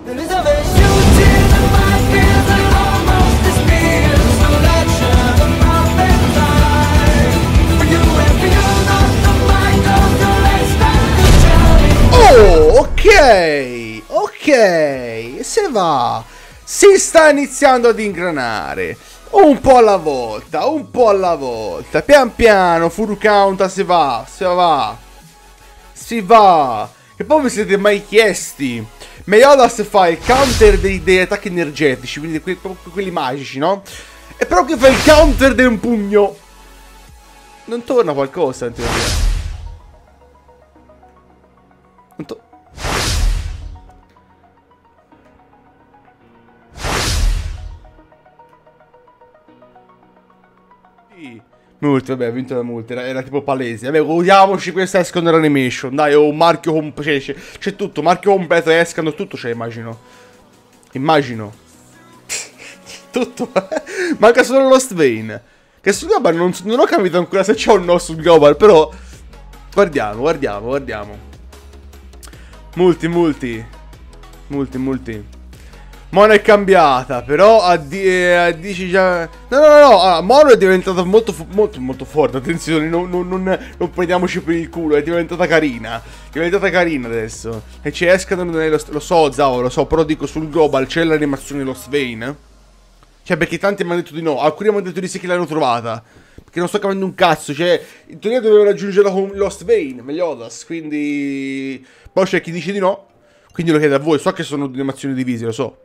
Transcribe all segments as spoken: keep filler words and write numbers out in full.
Oh, ok, ok, se va, si sta iniziando ad ingranare, un po' alla volta, un po' alla volta, pian piano, full count, si va, si va, si va, e poi vi siete mai chiesti, Meliodas fa il counter dei, degli attacchi energetici, quindi que quelli magici, no? E però che fa il counter di un pugno, non torna qualcosa in teoria. Multi, vabbè, ha vinto la multi, era, era tipo palese. Vabbè, godiamoci questa Escandor Animation. Dai, ho un marchio completo. C'è tutto, marchio completo, Escandor, tutto c'è, immagino. Immagino. Tutto. Manca solo Lost Vein. Che sul Global non, non ho capito ancora se c'è o no sul Global, però guardiamo, guardiamo, guardiamo. Multi, multi. Multi, multi. Mono è cambiata, però a, a dici già... No, no, no, no, allora, Mono è diventata molto, molto, molto forte, attenzione, non, non, non, non prendiamoci per il culo, è diventata carina, è diventata carina adesso. E ci escano, lo, lo so, Zao, lo so, però dico sul Global c'è l'animazione Lost Vein. Cioè, perché tanti mi hanno detto di no, alcuni mi hanno detto di sì che l'hanno trovata. Perché non sto capendo un cazzo, cioè, in teoria dovevo raggiungerla con Lost Vein, Meliodas, quindi... Poi c'è chi dice di no, quindi lo chiedo a voi, so che sono animazioni divise, lo so.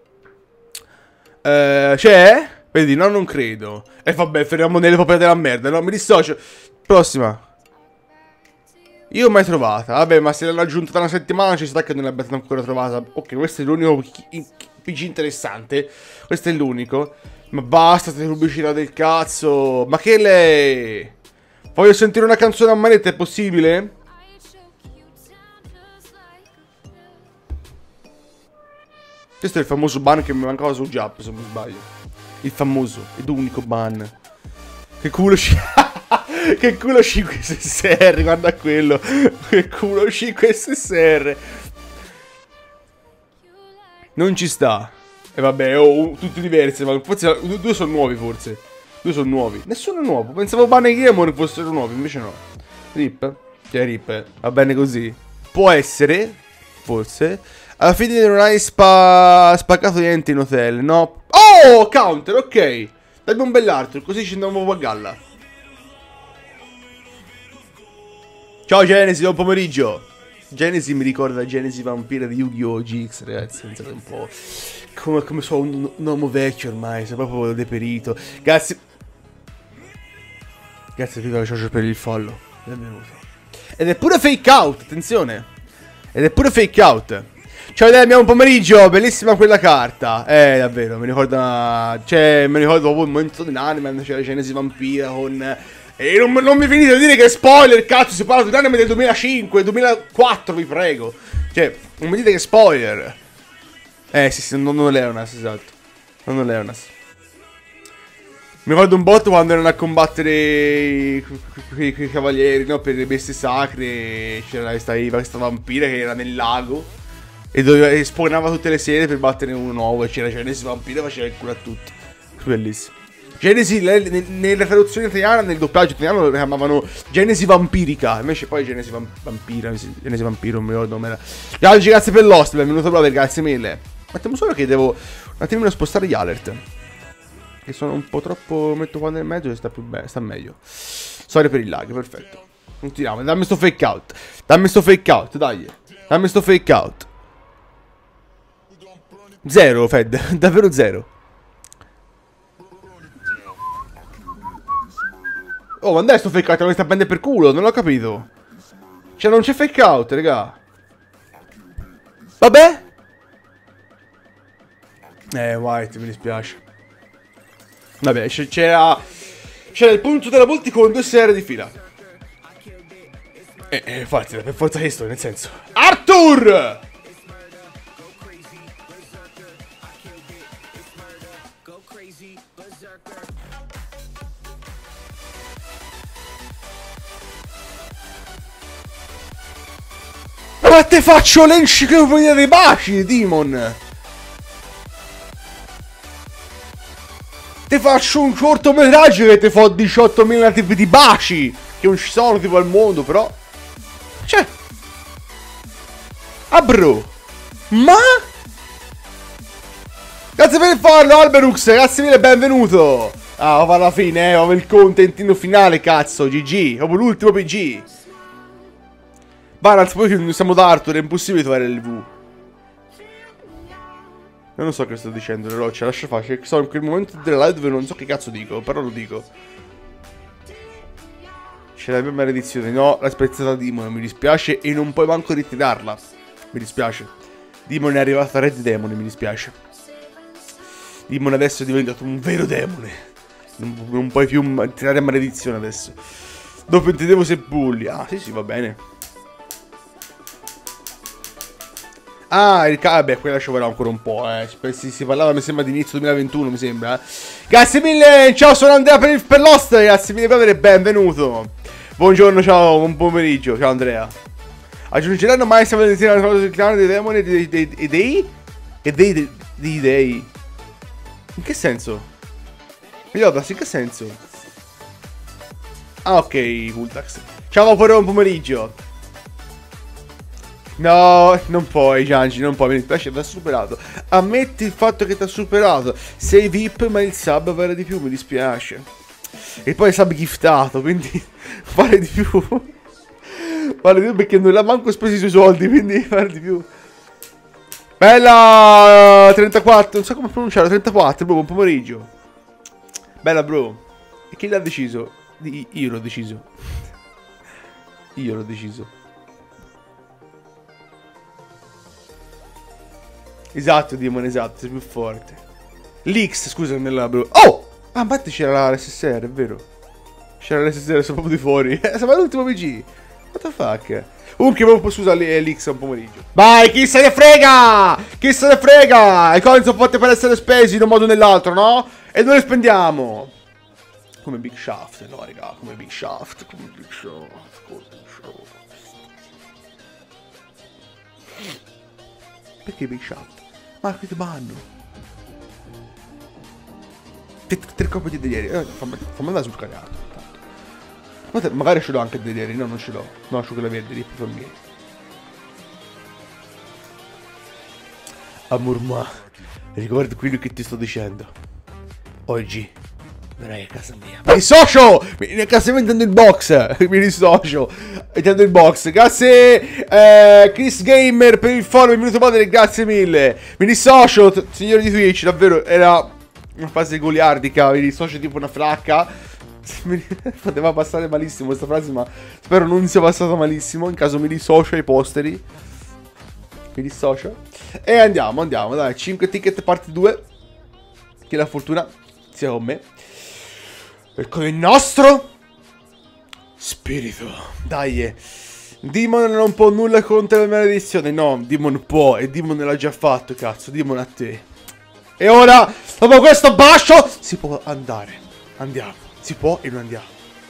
Uh, c'è? Vedi, no, non credo. E eh, vabbè, fermiamo nelle popole della merda. No, mi dissocio. Prossima. Io mai trovata. Vabbè, ma se l'hanno aggiunta da una settimana ci sta che non l'abbiate ancora trovata. Ok, questo è l'unico P G interessante. Questo è l'unico. Ma basta, te pubblicità del cazzo. Ma che lei? Voglio sentire una canzone a manetta, è possibile? Questo è il famoso ban che mi mancava su Jump, se non mi sbaglio. Il famoso ed unico ban. Che culo sci... Che culo cinque S S R, guarda quello. Che culo cinque S S R. Non ci sta. E vabbè, oh, tutti diversi, ma forse due sono nuovi forse. Due sono nuovi. Nessuno è nuovo. Pensavo ban e Gamon fossero nuovi, invece no. Rip? Che rip? Va bene così. Può essere, forse. Alla fine non hai spa... spaccato niente in hotel, no? Oh, counter, ok. Dammi un bell'altro, così ci andiamo a galla. Ciao Genesi, buon pomeriggio. Genesi mi ricorda Genesi Vampira di Yu-Gi-Oh! G X, ragazzi. Pensate un po'. Come, come sono un, un uomo vecchio ormai, sono proprio deperito. Grazie. Grazie a tutti la per il follow. Benvenuto. Ed è pure fake out, attenzione. Ed è pure fake out. Ciao Demi, buon pomeriggio, bellissima quella carta. Eh, davvero, mi ricorda... Cioè, mi ricordo proprio il momento dell'anime, c'era Genesi Vampira con... E non, non mi finite di dire che è spoiler, cazzo, si parla di un anime del duemilacinque, duemilaquattro, vi prego. Cioè, non mi dite che è spoiler. Eh, sì, sì, non, non Leonas, esatto. Non Leonas. Mi ricordo un botto quando erano a combattere i, i, i cavalieri, no, per le bestie sacre. C'era questa, questa vampira che era nel lago. E dove spawnava tutte le sere per battere uno nuovo. E c'era Genesi Vampira e faceva il culo a tutti. Bellissimo. Genesi, nella traduzione italiana, nel doppiaggio italiano lo chiamavano Genesi Vampirica. Invece poi Genesi Vam Vampira, Genesi Vampiro, non mi ricordo come era. Oggi grazie per l'host, benvenuto brother, grazie mille. Mettiamo solo che devo un attimino spostare gli alert. Che sono un po' troppo, metto qua nel mezzo e sta più bene, sta meglio. Sorry per il lag, perfetto. Continuiamo, dammi sto fake out. Dammi sto fake out, dai. Dammi sto fake out. Zero, Fed, davvero zero. Oh, ma andai sto fake out, mi sta a prendere per culo, non l'ho capito. Cioè, non c'è fake out, raga. Vabbè. Eh, White, mi dispiace. Vabbè, c'era... C'era il punto della multi con due serie di fila. Eh, eh, infatti, per forza questo, nel senso... Arthur! Ma te faccio l'enciclopedia dei baci, Demon! Te faccio un cortometraggio che ti fa diciottomila tipi di baci! Che non ci sono tipo al mondo, però... Cioè... Ah, bro! Ma... Grazie per il follow, Alberux! Grazie mille, benvenuto! Ah, va alla fine, eh! Ho il contentino finale, cazzo! G G! Proprio l'ultimo P G! Balance, poi che non siamo da Arthur, è impossibile trovare l'L V. Io non so che sto dicendo, le rocce, lascia fare. Sono in quel momento della live dove non so che cazzo dico, però lo dico. C'è la mia maledizione. No, l'ha spezzata Demon, mi dispiace e non puoi manco ritirarla. Mi dispiace. Demon è arrivato a Red Demon, mi dispiace. Demon adesso è diventato un vero demone. Non, non puoi più tirare maledizione adesso. Dopo intendevo se bulli. Ah, sì, sì, va bene. Ah, il vabbè, quella ci vorrà ancora un po', eh. Si, si parlava, mi sembra, di inizio duemilaventuno, mi sembra, eh. Grazie mille, ciao, sono Andrea per, il, per l'host, grazie mille per aver benvenuto. Buongiorno, ciao, buon pomeriggio, ciao Andrea. Aggiungeranno mai se avete la cosa del clan dei demoni e dei, dei, dei dei? E dei, dei, dei dei? In che senso? Yodas, in che senso? Ah, ok, Vultax. Ciao, buon pomeriggio. No, non puoi, Giangi, non puoi, mi dispiace, ti ha superato. Ammetti il fatto che ti ha superato. Sei V I P, ma il sub vale di più, mi dispiace. E poi sub giftato, quindi vale di più. Vale di più perché non l'ha manco speso i suoi soldi, quindi vale di più. Bella trentaquattro, non so come pronunciarlo, trentaquattro, bro, buon pomeriggio. Bella, bro. E chi l'ha deciso? Io l'ho deciso. Io l'ho deciso. Esatto, Demon, esatto, sei più forte. L'X, scusami, là, bro. Oh! Ah, infatti c'era l'S S R, è vero. C'era l'S S R, sono proprio di fuori. Siamo all'ultimo P G. What the fuck? Comunque, proprio scusa l'X un pomeriggio. Vai, chi se ne frega! Chi se ne frega! I coin sono fatti per essere spesi in un modo o nell'altro, no? E noi li spendiamo. Come Big Shaft, no, raga, come Big Shaft, come Big Shaft, come Big Shaft. Perché Big Shaft? Market banno. Tre copie di ieri. Eh, fammi, fammi andare sul cagato. Guarda, magari ce l'ho anche dei ieri. No, non ce l'ho. No, c'ho quella verde lì per me. Amor ma, ricorda quello che ti sto dicendo. Oggi verrai a casa mia. Mi dissocio! Mi a casa mia intendo il box. Mi dissocio. Intendo il box. Grazie eh, Chris Gamer per il follow. Minuto padre, grazie mille. Mi dissocio, signori di Twitch. Davvero era una fase goliardica. Mi dissocio tipo una flacca. Poteva passare malissimo questa frase, ma spero non sia passata malissimo. In caso mi dissocio ai posteri. Mi dissocio. E andiamo, andiamo. Dai, cinque ticket parte due. Che la fortuna sia con me. E con il nostro spirito. Dai. Demon non può nulla contro la maledizione. No, Demon può. E Demon l'ha già fatto, cazzo. Demon a te. E ora, dopo questo bacio, si può andare. Andiamo. Si può e noi andiamo.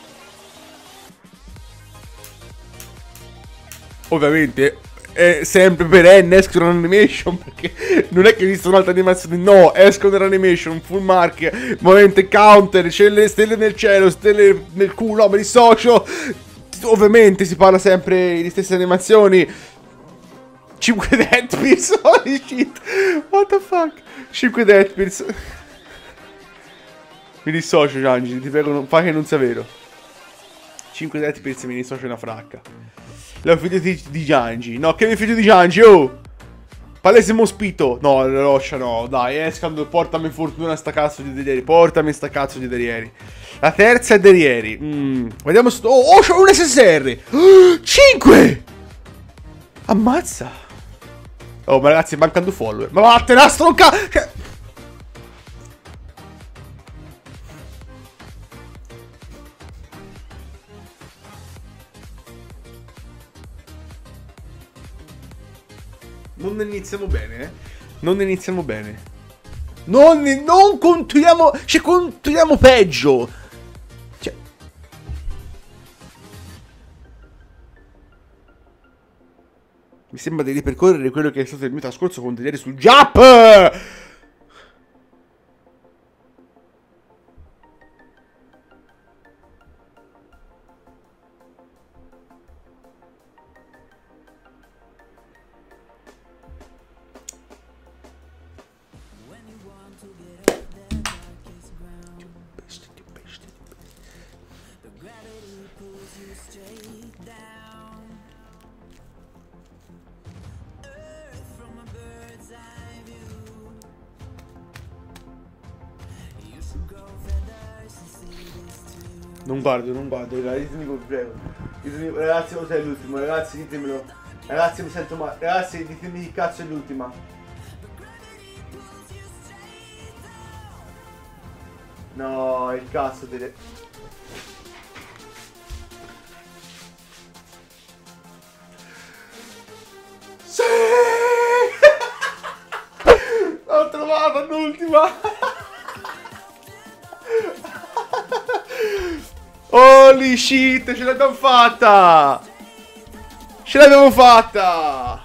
Ovviamente è sempre perenne, escono animation, perché non è che esistono altre animazioni. No, escono animation, full mark, movente counter, c'è le stelle nel cielo, stelle nel culo, no, me li dissocio. Ovviamente si parla sempre di stesse animazioni. cinque Deathpills, holy shit. What the fuck. cinque Deathpills. Mi dissocio, Giangi, ti prego, non, fa che non sia vero. cinque Deathpills, mi dissocio una fracca. La figlio di, di Giangi. No, che mi figlio di Giangi, oh! Palese mospito. No, la roccia no, dai, escando, portami fortuna sta cazzo di derieri. Portami sta cazzo di derieri. La terza è derieri. Mm. Vediamo sto... Oh, oh, c'ho un S S R! cinque! Ammazza! Oh, ma ragazzi, mancano due follower. Ma vattene a stronca... Non iniziamo bene, eh? Non iniziamo bene. Non, non continuiamo... Cioè, continuiamo peggio. Cioè... Mi sembra di ripercorrere quello che è stato il mio trascorso con ieri sul Jap! Non guardo, non guardo, ragazzi, ditemi vi prego. Ditemi, ragazzi, cos'è l'ultimo? Ragazzi, ditemelo. Ragazzi, mi sento male. Ragazzi, ditemi chi cazzo è l'ultima. No, il cazzo delle... Sì! L'ho trovata l'ultima! Holy shit, ce l'abbiamo fatta! Ce l'abbiamo fatta!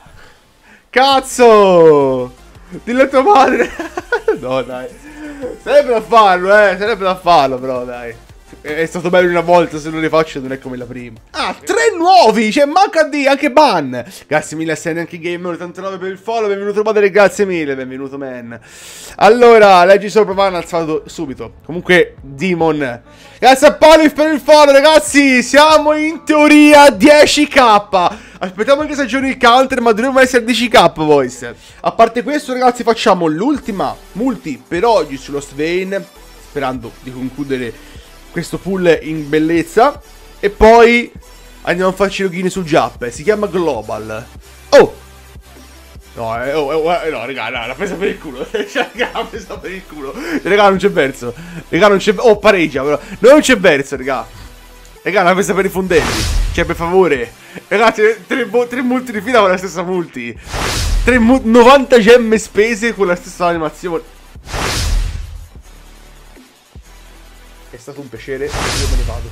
Cazzo! Dillo a tua madre! No, dai. Sarebbe da farlo, eh. Sarebbe da farlo, però, dai. È stato bello una volta, se lo rifaccio non è come la prima. Ah, tre nuovi! C'è manca di anche Ban. Grazie mille a Sen anche Gamer ottantanove per il follow. Benvenuto padre, grazie mille. Benvenuto man. Allora, leggi sopra Ban alzato subito. Comunque, Demon. Grazie a Palif per il follow, ragazzi. Siamo in teoria dieci k. Aspettiamo anche se aggiorni il counter, ma dovremmo essere dieci k, boys. A parte questo, ragazzi, facciamo l'ultima multi per oggi su Lost Vein, sperando di concludere questo pull in bellezza. E poi andiamo a farci login su Jap. Si chiama Global. Oh! No, eh, oh, oh, eh, no, raga, no, l'ha presa per il culo. Cioè, raga, l'ha presa per il culo. Raga, non c'è verso. Raga, non c'è... Oh, pareggia, però. No, non c'è verso, raga. Raga, l'ha presa per i fondelli. Cioè, per favore. Ragazzi, tre, tre multi di fila con la stessa multi. Tre novanta gemme spese con la stessa animazione. È stato un piacere, io me ne vado.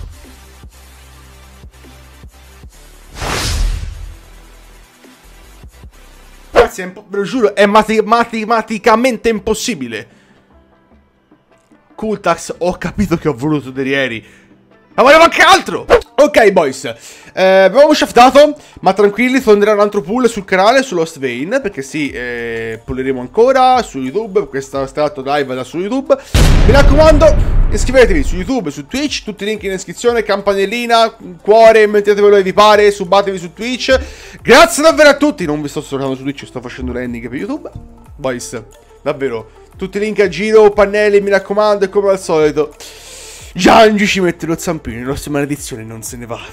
Ragazzi, è ve lo giuro, è matematicamente impossibile. Cooltax, ho capito che ho voluto dei ieri. Ma volevo anche altro! Ok, boys, eh, abbiamo shaftato, ma tranquilli, tornerà un altro pull sul canale, su Lost Vein, perché sì, eh, pulleremo ancora su YouTube, questa stato live da su YouTube. Mi raccomando, iscrivetevi su YouTube, su Twitch, tutti i link in descrizione, campanellina, cuore, mettetevelo dove vi pare, subatevi su Twitch. Grazie davvero a tutti, non vi sto giocando su Twitch, sto facendo l'ending per YouTube. Boys, davvero, tutti i link a giro, pannelli, mi raccomando, e come al solito... Giangi ci mette lo zampino, le nostre maledizioni non se ne va.